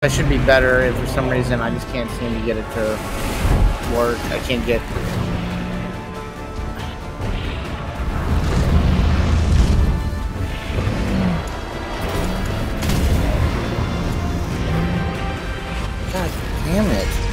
That should be better if for some reason I just can't seem to get it to work. I can't get... God damn it.